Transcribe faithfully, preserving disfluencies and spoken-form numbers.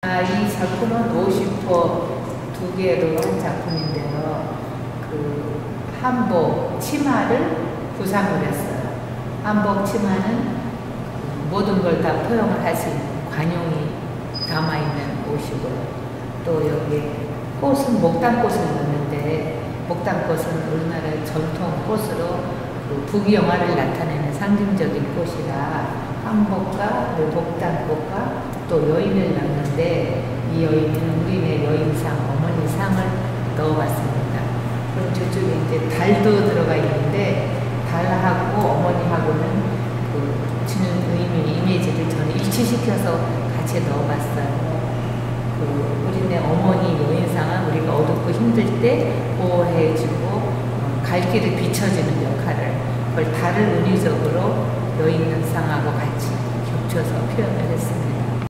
아, 이 작품은 오십 호 두 개로 한 작품인데요. 그 한복, 치마를 구상을 했어요. 한복, 치마는 모든 걸 다 포용을 할 수 있는 관용이 담아있는 옷이고요. 또 여기 꽃은 목단꽃을 넣는데, 목단꽃은 우리나라의 전통 꽃으로 그 부귀영화를 나타내는 상징적인 꽃이라 한복과 목단꽃과 또 여인을 넣는데, 이 여인은 우리네 여인상, 어머니상을 넣어봤습니다. 그럼 저쪽에 이제 달도 들어가 있는데, 달하고 어머니하고는 그 주는 의미, 이미지를 저는 일치시켜서 같이 넣어봤어요. 그 우리네 어머니 여인상은 우리가 어둡고 힘들 때 보호해주고 갈 길을 비춰주는 역할을, 그걸 달을 은유적으로 여인상하고 같이 겹쳐서 표현을 했습니다.